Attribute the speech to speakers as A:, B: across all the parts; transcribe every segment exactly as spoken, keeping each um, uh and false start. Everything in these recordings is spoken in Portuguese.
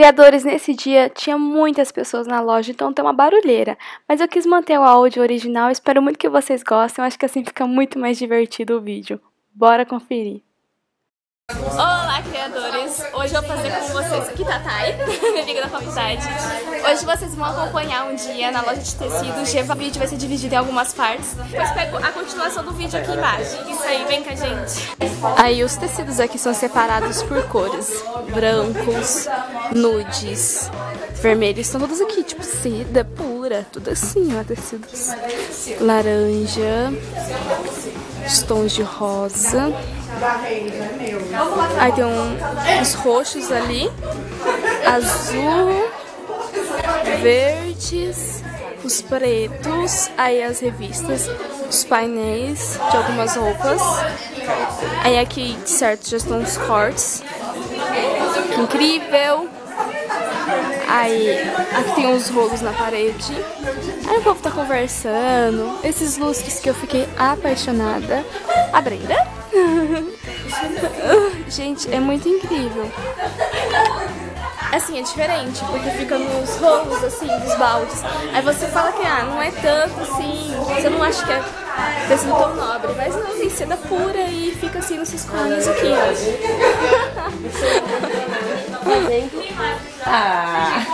A: Criadores, nesse dia tinha muitas pessoas na loja, então tem uma barulheira. Mas eu quis manter o áudio original, espero muito que vocês gostem, eu acho que assim fica muito mais divertido o vídeo. Bora conferir. Olá, criadores! Hoje eu vou fazer com vocês aqui, Tatai, minha amiga da faculdade. Hoje vocês vão acompanhar um dia na loja de tecidos. O vídeo vai ser dividido em algumas partes. Depois pego a continuação do vídeo aqui embaixo. Isso aí, vem com a gente! Aí os tecidos aqui são separados por cores. Brancos, nudes, vermelhos. Estão todos aqui, tipo seda pura. Tudo assim, ó, tecidos. Laranja, os tons de rosa. Aí tem um, os roxos ali, azul, verdes, os pretos, aí as revistas, os painéis de algumas roupas. Aí aqui, certo, já estão os cortes. Que incrível! Aí, aqui tem uns rolos na parede. Aí o povo tá conversando. Esses lustres que eu fiquei apaixonada. A Brenda? Gente, é muito incrível. Assim, é diferente, porque fica nos rolos, assim, dos baldes. Aí você fala que, ah, não é tanto, assim, você não acha que é tecido tão nobre. Mas não, tem seda pura e fica assim nos seus colinhos aqui, ó. Ah.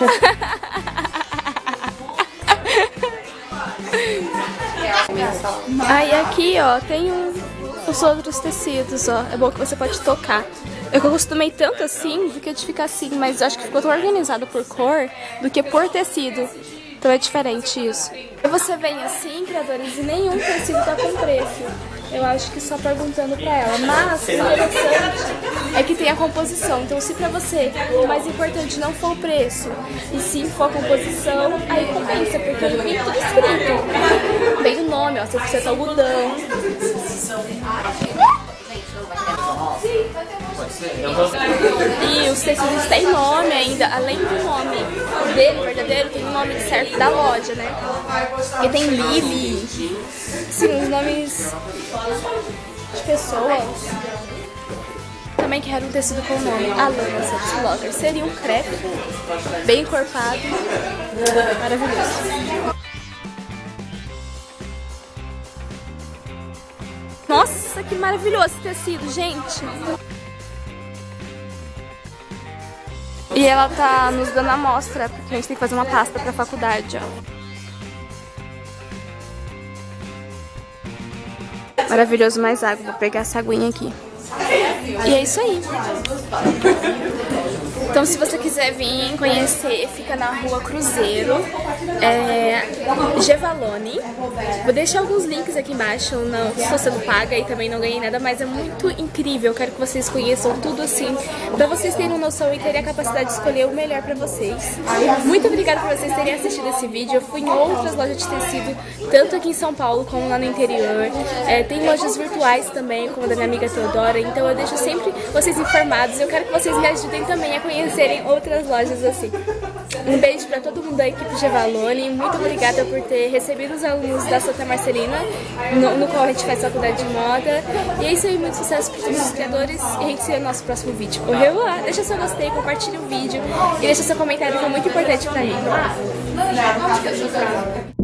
A: Aí aqui, ó, tem um, os outros tecidos, ó. É bom que você pode tocar. Eu acostumei tanto assim do que de ficar assim, mas eu acho que ficou tão organizado por cor do que por tecido. Então é diferente isso. E você vem assim, criadores, e nenhum tecido tá com preço. Eu acho que só perguntando pra ela. Mas o interessante é que tem a composição. Então se pra você o mais importante não for o preço, e sim for a composição, aí compensa, porque ele vem tudo escrito. Vem o nome, ó, cem por cento algodão. E os tecidos têm nome ainda, além do nome dele, verdadeiro, tem o nome certo da loja, né? E tem Lily, sim, os nomes de pessoas. Também quero um tecido com o nome Alana Sex Locker. Seria um crepe, bem encorpado, maravilhoso. Nossa, que maravilhoso esse tecido, gente! E ela tá nos dando a amostra, porque a gente tem que fazer uma pasta pra faculdade, ó. Maravilhoso, mais água. Vou pegar essa aguinha aqui. E é isso aí. Então, se você quiser vir conhecer, fica na Rua Cruzeiro, é, Gevalone. Vou deixar alguns links aqui embaixo, não estou sendo paga e também não ganhei nada, mas é muito incrível. Eu quero que vocês conheçam tudo assim, pra vocês terem uma noção e terem a capacidade de escolher o melhor pra vocês. Muito obrigada por vocês terem assistido esse vídeo. Eu fui em outras lojas de tecido, tanto aqui em São Paulo como lá no interior. É, tem lojas virtuais também, como a da minha amiga Teodora, então eu deixo sempre vocês informados. Eu quero que vocês me ajudem também a conhecerem outras lojas assim. Um beijo pra todo mundo da equipe Gevalone. Muito obrigada por ter recebido os alunos da Santa Marcelina, no, no qual a gente faz faculdade de moda. E é isso aí, muito sucesso para todos os criadores. E a gente se vê no nosso próximo vídeo. Correu lá, deixa seu gostei, compartilha o vídeo e deixa seu comentário, que é muito importante pra mim.